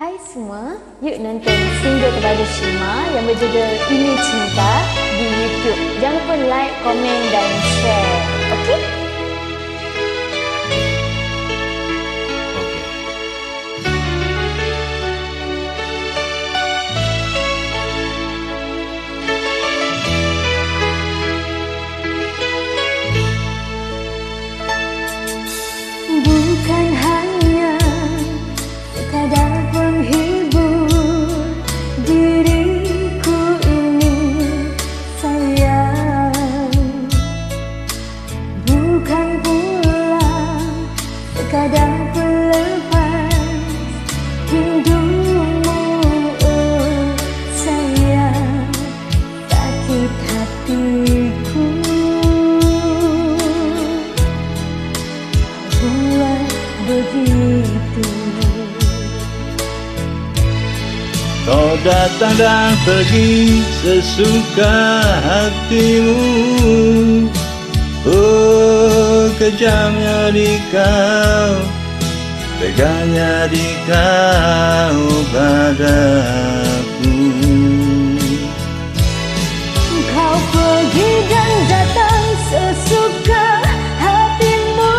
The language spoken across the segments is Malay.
Hai semua, yuk nonton single terbaru Shima yang berjudul Ini Cinta di YouTube. Jangan lupa like, komen dan share. Okey? Bukan hanya sekadar penghibur diriku ini sayang, bukan pula sekadar pelepas rindumu, oh sayang, sakit hatiku buat begitu. Kau datang dan pergi sesuka hatimu. Oh, kejamnya di kau, teganya di kau padaku. Kau pergi dan datang sesuka hatimu.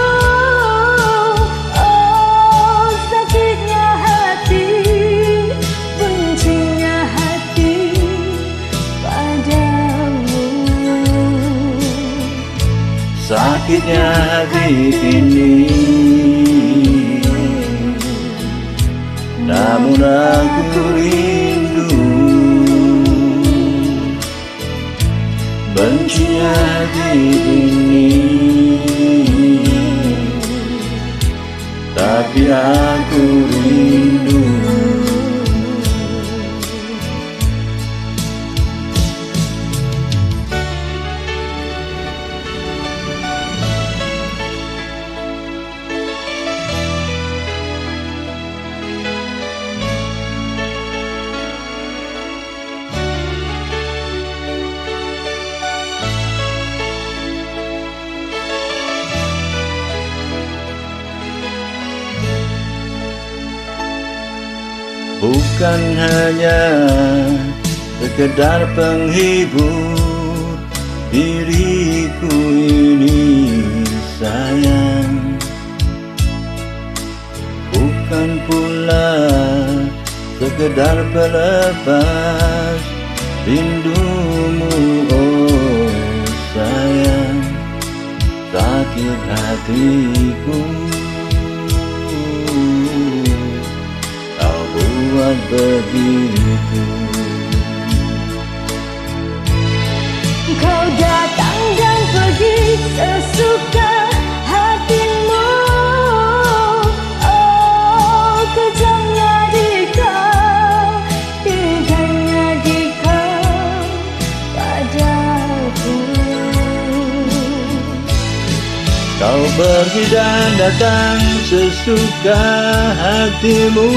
Oh, sakitnya hati, bencinya hati padamu. Sakitnya hati ini, namun aku rindu. Bencinya hati ini, tapi aku rindu. Bukan hanya sekedar penghibur diriku ini sayang, bukan pula sekedar pelepas rindumu, oh sayang, sakit hatiku buat begitu. Kau datang dan pergi sesuka hatimu. Oh, kejamnya di kau, teganya di kau padaku. Kau pergi dan datang sesuka hatimu.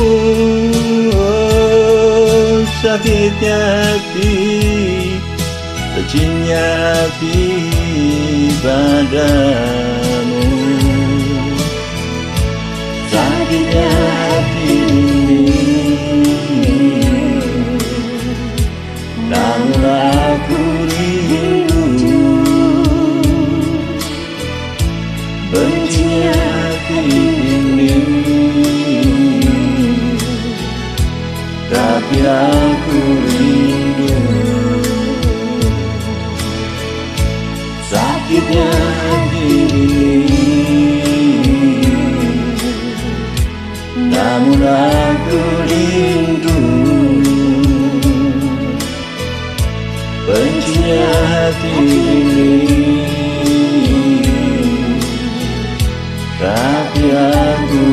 Oh, sakitnya hati, bencinya hati padamu. Sakitnya hati ini, namun aku rindu. Bencinya hati ini, tapi aku rindu. Sakitnya hati ini, namun aku rindu. Bencinya hati ini, tapi aku